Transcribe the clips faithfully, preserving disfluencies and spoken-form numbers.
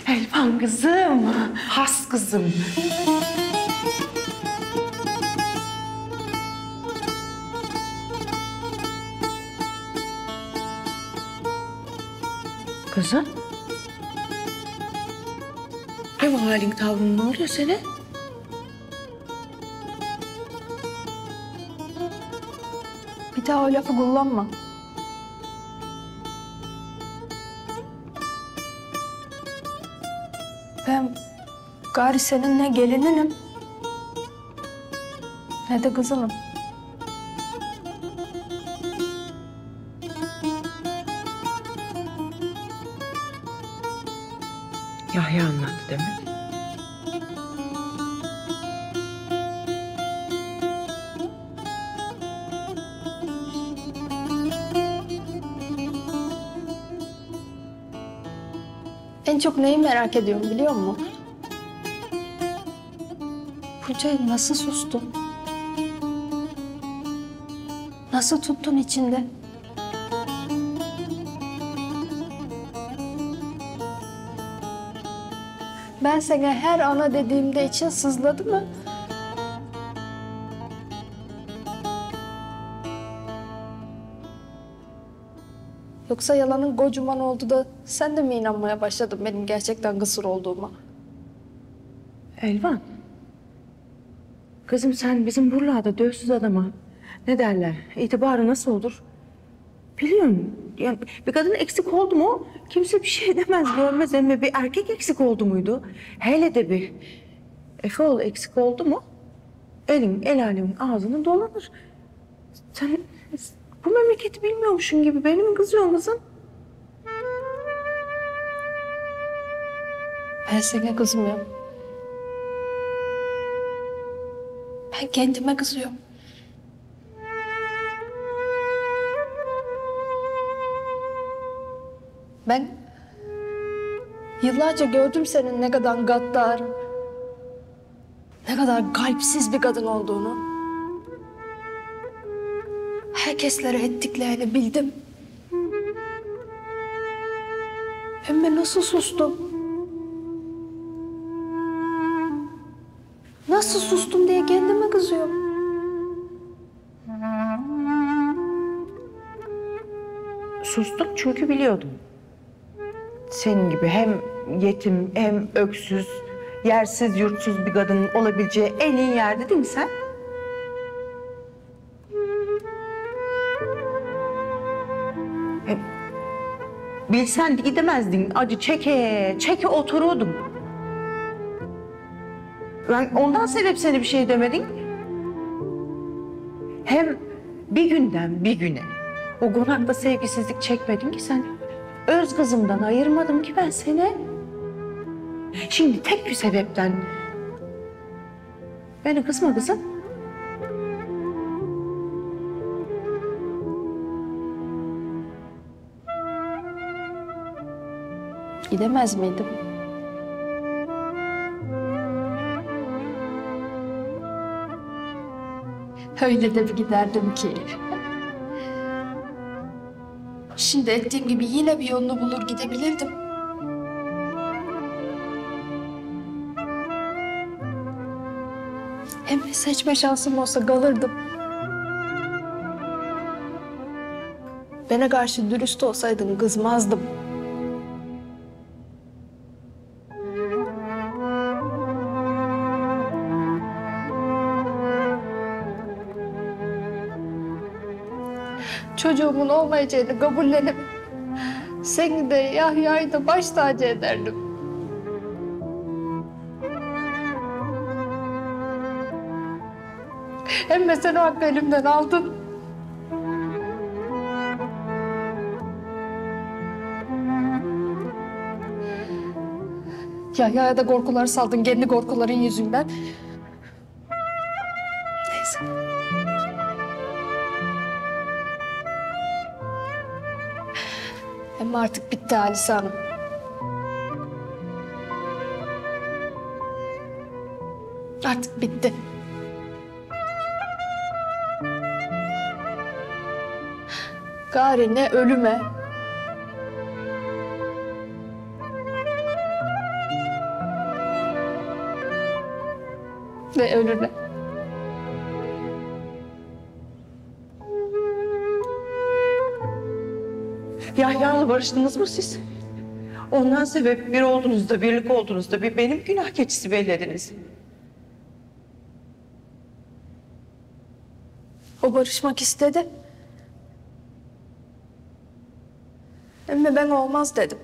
Elvan kızım, has kızım. Kızım. Ne bu halin tavrın, ne oluyor sana? Bir daha o lafı kullanma. Ben gari senin ne gelininim ne de kızınım. Yahya anlattı demek. En çok neyi merak ediyorum biliyor musun? Bunca yıl nasıl sustun? Nasıl tuttun içinde? Ben sana her ana dediğimde için sızladı mı? Yoksa yalanın kocaman oldu da sen de mi inanmaya başladın benim gerçekten kısır olduğuma? Elvan. Kızım sen bizim buralarda dövsüz adama ne derler, itibarı nasıl olur? Biliyorum. Yani bir kadın eksik oldu mu kimse bir şey demez, görmez ama bir erkek eksik oldu muydu? Hele de bir Efeoğlu eksik oldu mu elin el alemin ağzını dolanır. Sen bu memleketi bilmiyormuşsun gibi beni mi kızıyorsun kızım? Ben sana kızmıyorum. Ben kendime kızıyorum. Ben yıllarca gördüm senin ne kadar gaddar, ne kadar kalpsiz bir kadın olduğunu. Herkeslere ettiklerini bildim. Hem ben nasıl sustum? Nasıl sustum diye kendime kızıyorum. Sustum çünkü biliyordum. Senin gibi hem yetim hem öksüz, yersiz yurtsuz bir kadının olabileceği en iyi yerde değil mi sen? Hem bilsen de gidemezdin. Acı çeke çeke otururdum. Ben ondan sebep seni bir şey demedin. Hem bir günden bir güne o konakta sevgisizlik çekmedin ki sen. Öz kızımdan ayırmadım ki ben seni. Şimdi tek bir sebepten beni kızma kızım. Gidemez miydim? Öyle de bir giderdim ki. Şimdi ettiğim gibi yine bir yolunu bulur gidebilirdim. Hem seçme şansım olsa kalırdım. Bana karşı dürüst olsaydın kızmazdım. Çocuğumun olmayacağını kabullenip seni de Yahya'yı da baş tacı ederdim. Hem de sen o hakkı elimden aldın. Yahya'ya da korkular saldın kendi korkuların yüzünden. Neyse. Ama artık bitti Halise Hanım. Artık bitti. Gari ne ölüme, Ve ölüne. Yahya'la barıştınız mı siz? Ondan sebep bir olduğunuzda, birlik olduğunuzda bir benim günah keçisi bellediniz. O barışmak istedi. Ama ben olmaz dedim.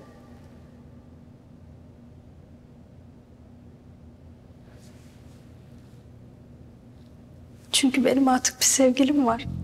Çünkü benim artık bir sevgilim var.